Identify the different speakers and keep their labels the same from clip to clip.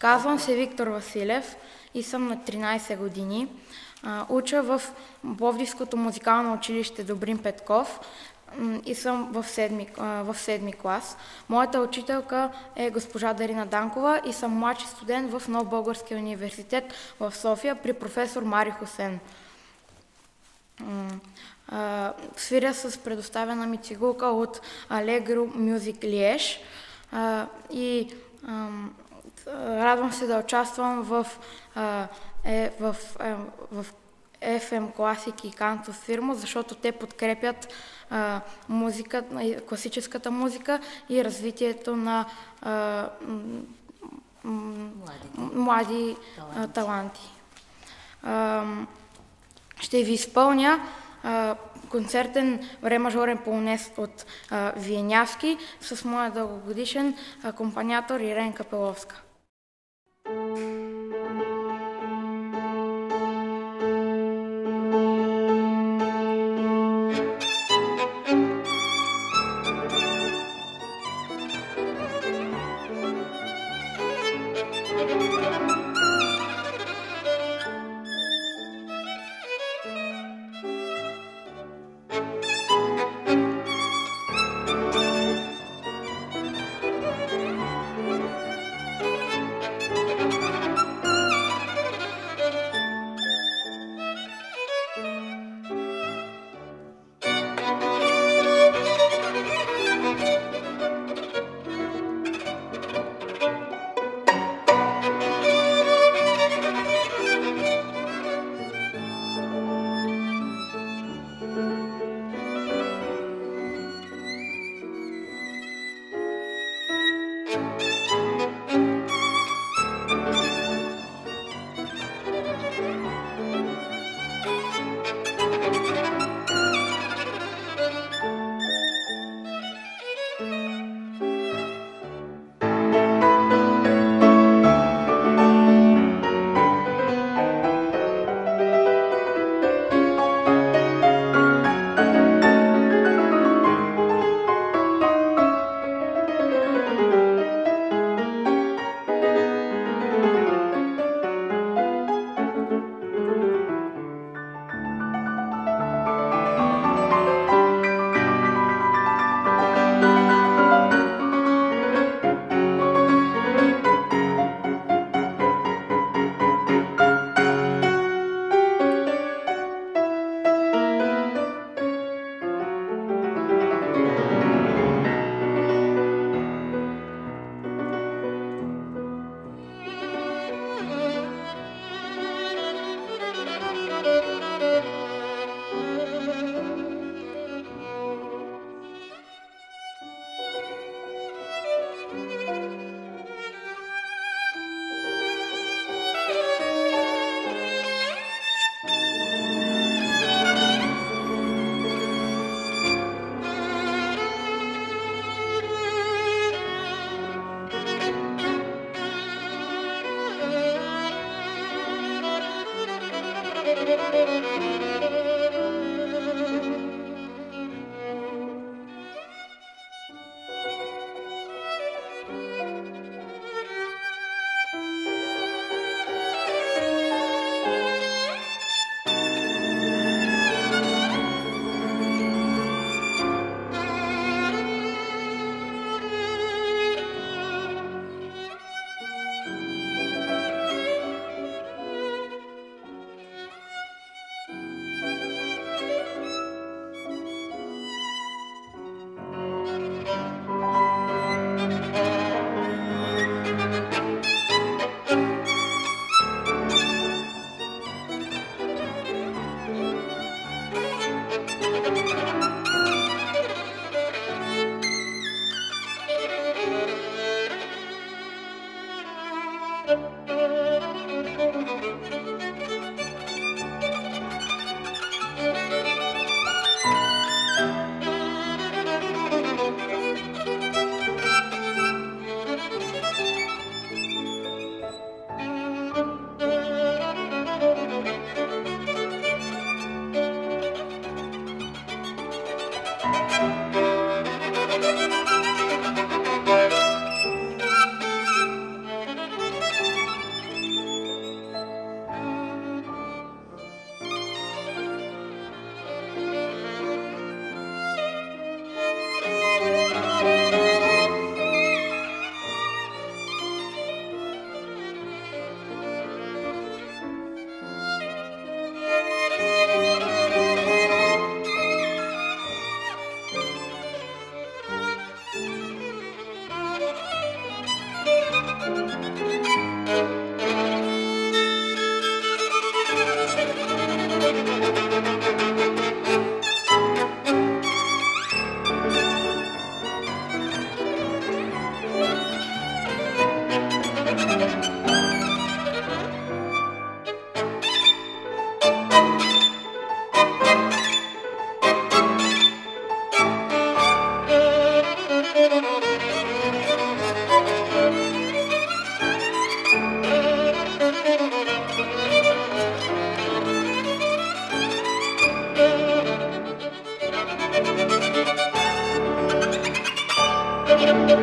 Speaker 1: Казвам се Виктор Василев и съм на 13 години. Уча в Пловдивското музикално училище Добрин Петков и съм в седми клас. Моята учителка е госпожа Дарина Данкова и съм младши студент в Нов български университет в София при професор Мари Хусен. Свиря с предоставена ми цигулка от Allegro Music Liège и радвам се да участвам в FM Classic и Cantus Firmus, защото те подкрепят класическата музика и развитието на млади таланти. Ще ви изпълня концертен ре мажорен полонез от Виенявски с моя дългогодишен акомпаниатор Ирен Капеловска.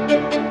Speaker 2: Thank you.